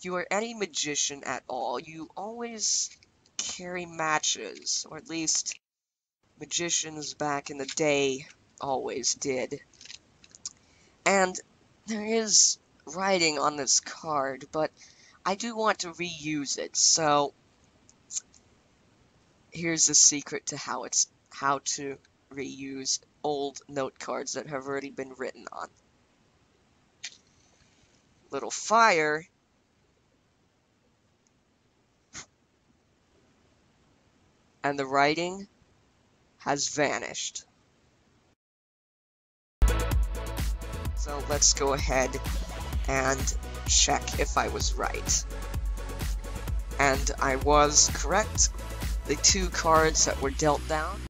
you are any magician at all, you always carry matches, or at least magicians back in the day always did. And there is writing on this card, but I do want to reuse it, so here's the secret to how to reuse old note cards that have already been written on. Little fire. And the writing has vanished. So let's go ahead and check if I was right. And I was correct. The two cards that were dealt down